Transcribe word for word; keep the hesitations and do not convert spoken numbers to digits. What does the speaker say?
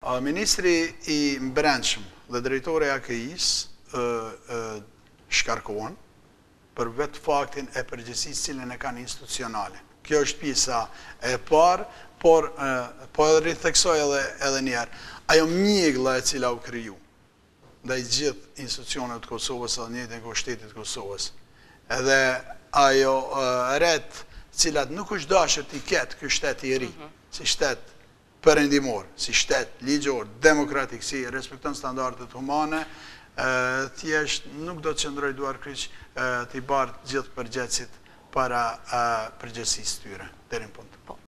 Ministri i Brendshëm dhe drejtori i A K I-s shkarkohen për vetë faktin e përgjegjësisë cilën e kanë institucionale. Kjo është pjesa e parë, por po e ritheksoj edhe një herë. Ajo mjegla e cila u kriju ndaj gjithë institucionet të Kosovës edhe njëjtën kohë shtetit të Kosovës. Edhe ajo ret cilat nuk është dashur t'i ketë ky shtet i ri, si shtet perëndimor, si shtet ligjor, demokratik, si respekton standardet humane, thjesht nuk do të qëndroj duar kryq t'i bardh gjithë përgjegjësit para përgjegjësisë tyre deri në fund.